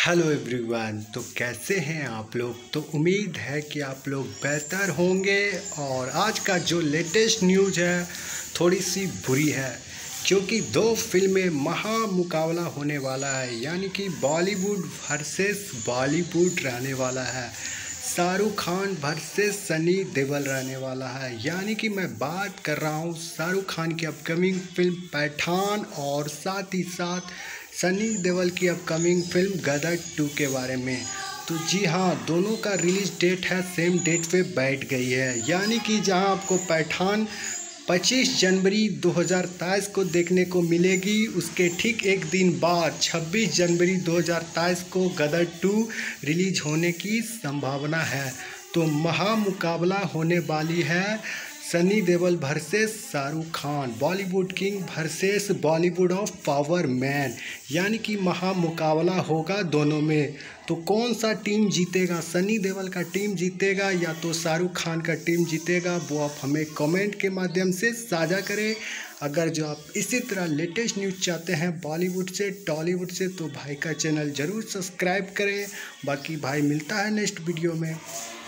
Hello everyone. तो कैसे हैं आप लोग। तो उम्मीद है कि आप लोग बेहतर होंगे। और आज का जो लेटेस्ट न्यूज़ है थोड़ी सी बुरी है, क्योंकि दो फिल्में महा मुकाबला होने वाला है, यानी कि बॉलीवुड वर्सेस बॉलीवुड रहने वाला है। शाहरुख खान वर्सेस सनी देओल रहने वाला है, यानी कि मैं बात कर रहा हूँ शाहरुख खान की अपकमिंग फिल्म पठान और साथ ही साथ सनी देओल की अपकमिंग फिल्म गदर 2 के बारे में। तो जी हाँ, दोनों का रिलीज डेट है सेम डेट पे बैठ गई है, यानी कि जहाँ आपको पठान 25 जनवरी 2023 को देखने को मिलेगी, उसके ठीक एक दिन बाद 26 जनवरी 2023 को गदर 2 रिलीज होने की संभावना है। तो महा मुकाबला होने वाली है Sunny Deol versus Shahrukh Khan, Bollywood king versus Bollywood of power man, यानी कि महा मुकाबला होगा दोनों में। तो कौन सा टीम जीतेगा, सनी देओल का टीम जीतेगा या तो शाहरुख खान का टीम जीतेगा, वो आप हमें कमेंट के माध्यम से साझा करें। अगर जो आप इसी तरह लेटेस्ट न्यूज़ चाहते हैं बॉलीवुड से टॉलीवुड से, तो भाई का चैनल ज़रूर सब्सक्राइब करें। बाकी भाई मिलता है नेक्स्ट वीडियो में।